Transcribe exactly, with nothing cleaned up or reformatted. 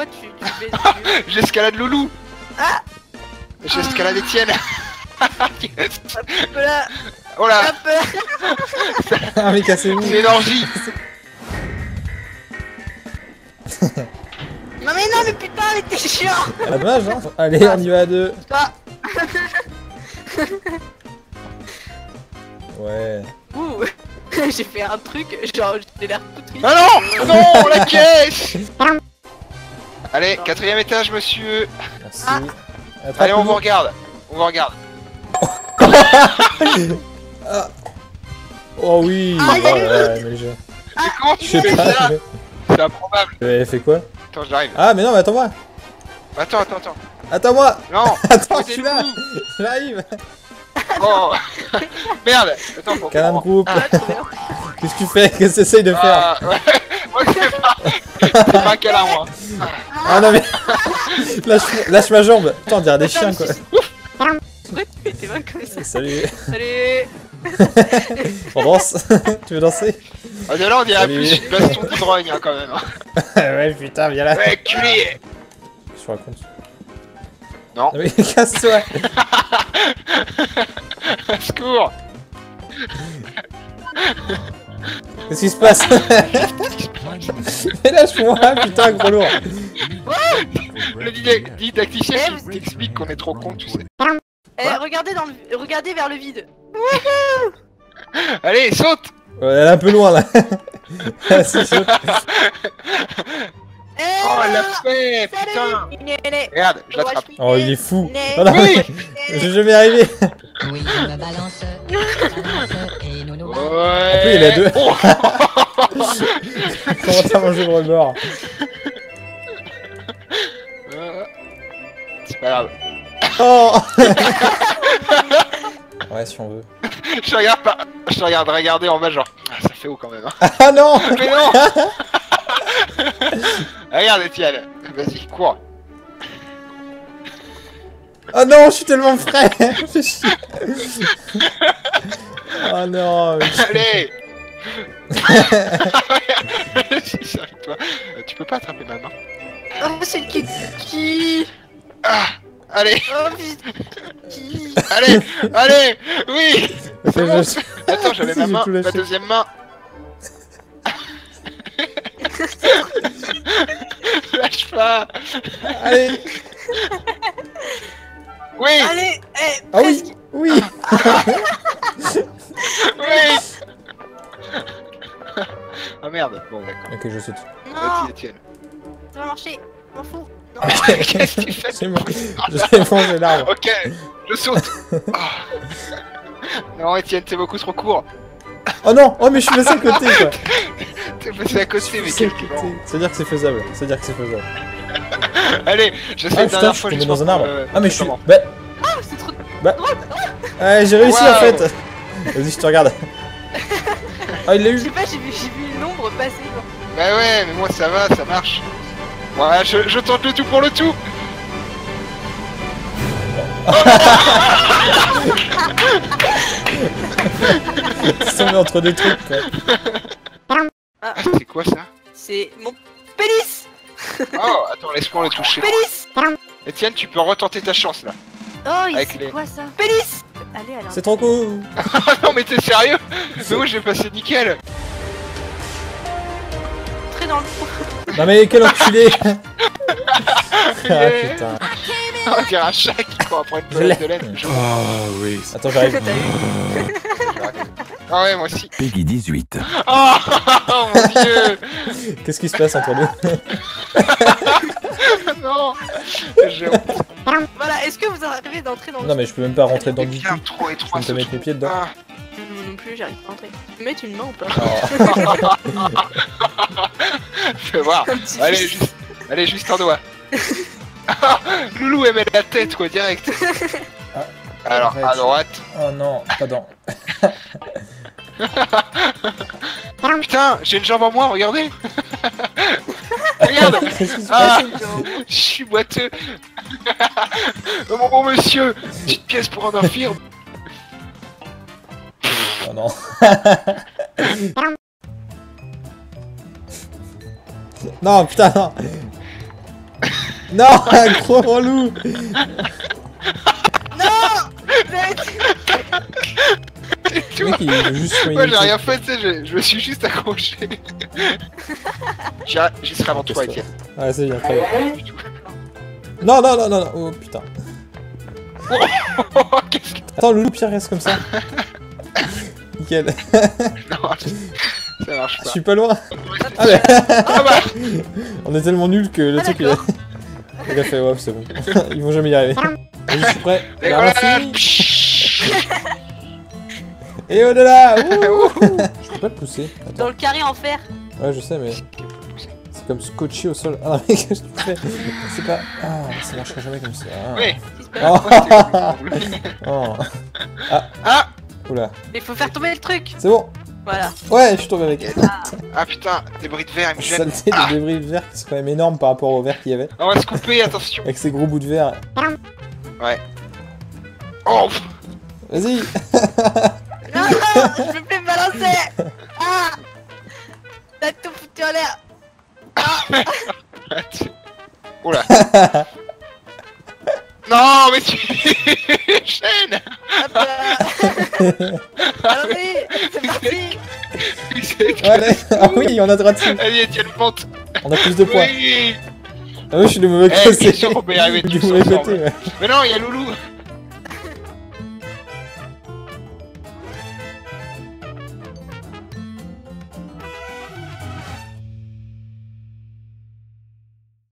pourquoi tu, tu baisses? J'escalade Loulou. Ah. J'escalade Étienne. Hop là. Oh là. Hop là. Ah mais cassez-vous. C'est l'énergie. Non mais non mais putain mais t'es chiant. Ah, dommage hein. Allez, on y va à deux. Ah. Ouais. Ouh. J'ai fait un truc, genre j'ai l'air tout triste. Ah non. Non, la caisse. Allez, quatrième étage, monsieur. Merci. Ah. Allez, on vous regarde. On vous regarde. Ah. Oh oui. Ah, Oh, ouais, mais je... Mais comment tu Je sais fais pas. ça? je- C'est improbable. J'avais fait quoi? Attends, j'arrive. Ah mais non, mais attends-moi. Attends, attends, attends. Attends-moi. Non. Attends, je Mettez suis là. le coup. J'arrive. Oh. Merde. Attends, faut Canam groupe. Ah, trop bien. Qu'est-ce que tu fais? Qu'est-ce que t'essayes de faire? Ah, ouais. Moi, c'est pas... C'est pas un câlin, moi. Ah non mais... lâche, lâche ma jambe. Putain, on dirait des chiens quoi. Pourquoi tu fais tes mains comme ça? Salut. Salut. On danse. Tu veux danser? Ah, de là, on dirait Salut. plus une baston de drogue, hein, quand même. Ouais putain, viens là. Ouais, culé. Je te raconte. Non. Ah, mais casse-toi. Secours. Qu'est-ce qui se passe? Mais lâche-moi, putain, gros lourd. Le didac- didacticien qui t'explique qu'on est trop con, tu sais. Eh, regardez dans le... regardez vers le vide. Allez, saute. Ouais, elle est un peu loin là. C'est chaud. Eh, Oh, elle l'a fait, putain. salut. Néné. Regarde, je l'attrape. Oh, il est fou. Né. Oh, non, Oui. mais je vais jamais y arriver. Oui, je me balance, balance et nous nous Ouais. En plus, il y en a deux. Oh. Comment t'as mangé le rebord? Euh, C'est pas grave. Oh. Ouais, si on veut. Je te regarde pas. Je te regarde regarder en bas, genre. Ah, ça fait haut quand même. Hein. Ah non. Mais non. Regarde, Étienne. Vas-y, cours. Oh non, je suis tellement frais. Fais chier. Oh non. Mais... Allez. Si, c'est avec toi. Euh, Tu peux pas attraper ma main. Oh, c'est qui qui Ah. Allez. Oh putain. Qui Allez. Allez. Oui. Fais C'est bon. je- Attends, j'avais ma J'ai main. tout Ma lâché. deuxième main. Lâche pas. Allez. Oui. Allez, eh, Ah oui. presque. Oui. Oui. Ah merde. Bon, d'accord. Ok, je saute. Non, Vas-y, Étienne. ça va marcher. M'en fous. Non. Qu'est-ce que tu fais? C'est bon. J'ai mangé l'arbre. Ok, je saute. Ah. Non, Étienne, t'es beaucoup trop court. Oh non. Oh mais je suis passé à côté quoi. T'es passé à côté, mais C'est à quel côté. con. C'est-à-dire que c'est faisable. C'est-à-dire que c'est faisable. Allez, je sais Ah la putain, dernière je suis fois tombé juste dans un pour, arbre. euh, Ah mais je suis... comment. Bah... Ah, c'est trop. Bah... Ouais, j'ai réussi en Wow. fait. Vas-y, je te regarde. Ah, il l'a Je sais eu. pas, j'ai vu, j'ai vu une ombre passer. Genre. Bah ouais, mais moi ça va, ça marche. Ouais, je, je tente le tout pour le tout. C'est tombé entre deux trucs quoi. Ah, C'est quoi ça? c'est mon pénis. Oh, attends, laisse-moi le toucher. Pénis. Étienne, tu peux retenter ta chance là. Oh, il Avec c'est les- quoi ça? Pénis. Allez alors. C'est trop cool. Ah non, mais t'es sérieux? Mais moi j'ai passé nickel. Très dans le trou. Non mais quel enculé. Ah Yeah. putain. On dirait un chat qui court après une Je l'ai. pelette de laine. Je- Ah oui. Attends, j'arrive. T'as vu? Ah ouais, moi aussi. Peggy dix-huit. Oh, oh mon dieu. Qu'est-ce qui se passe entre nous? Non. J'ai honte. Voilà, est-ce que vous arrivez d'entrer dans le Non mais je peux même pas rentrer dedans C'est du bien tout. trop Je étroit. peux ce me mettre truc. mes pieds dedans. Ah. Moi non plus, j'arrive pas à entrer. Tu peux mettre une main ou pas? Oh. Fais voir. Un petit Allez, fils. juste, allez, juste un doigt. Loulou, elle met la tête, quoi, direct. Ah, Alors, arrête. à droite. Oh non, pardon. Putain, j'ai une jambe en moins, regardez. Regarde. Qu'est-ce qui se Ah, passe? je suis boiteux. Oh, mon bon monsieur, petite pièce pour un infirme. Oh non. Non, putain, non. Non, un gros relou. Le mec, il est juste Moi j'ai rien fait, tu sais, je, je me suis juste accroché. J'y j'y serai avant toi, Etienne. Ouais, c'est bien, très bien. Non, non, non, non, non, oh putain. Qu'est-ce que... Attends, le loup Pierre reste comme ça. Nickel. Non, ça marche Je pas. suis pas loin. Ah mais... Ah bah. On est tellement nuls que le Ah, truc il a... d'accord. Il a fait, ouais, c'est bon. Ils vont jamais y arriver. Vas-y, je suis prêt. Et La voilà. fini. Et au-delà. Je peux pas le pousser. Dans Attends. le carré en fer. Ouais, je sais, mais... C'est comme scotché au sol. Ah non, mais qu'est-ce que tu fais? C'est pas... Ah, ça marchera jamais comme ça. Ah. Oui. Si, c'est pas grave. Oh. Oh. Ah. Oula. Mais faut faire tomber le truc. C'est bon. Voilà. Ouais, je suis tombé avec. Ah putain, des bruits de verre, ils me gênent. Saleté de débris de verre qui sont quand même énormes par rapport au verre qu'il y avait. On va se couper, attention. Avec ces gros bouts de verre. Ouais. Oh. Vas-y. Non, je peux plus me balancer. Ah, t'as tout foutu en l'air. Oula. Non, mais tu chaîne. Hop là. Allez, c'est parti. Allez. Ah oui, on a droit dessus. Allez, Etienne, monte. On a plus de points. Oui. Ah oui, je suis le mauvais Eh, côté. bien sûr qu'on peut y arriver Du tous mauvais ensemble. côté, ouais. Mais non, il y a Loulou.